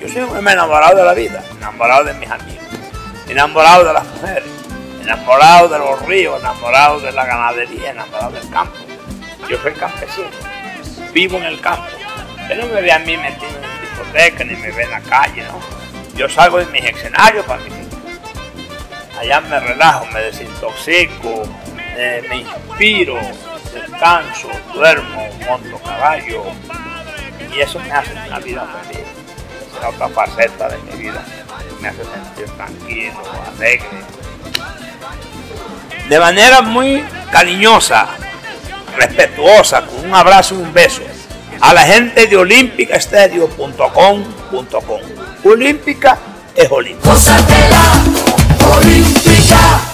Yo siempre me he enamorado de la vida, enamorado de mis amigos, enamorado de las mujeres, enamorado de los ríos, enamorado de la ganadería, enamorado del campo. Yo soy campesino, vivo en el campo. Usted no me ve a mí metido en una discoteca, ni me ve en la calle, ¿no? Yo salgo de mis escenarios para mí. Allá me relajo, me desintoxico, me inspiro, descanso, duermo, monto caballo. Y eso me hace una vida feliz. Es otra faceta de mi vida. Me hace sentir tranquilo, alegre. De manera muy cariñosa, respetuosa, con un abrazo y un beso, a la gente de olympicastereo.com.com. Olímpica es olímpica. Gózatela, Olímpica.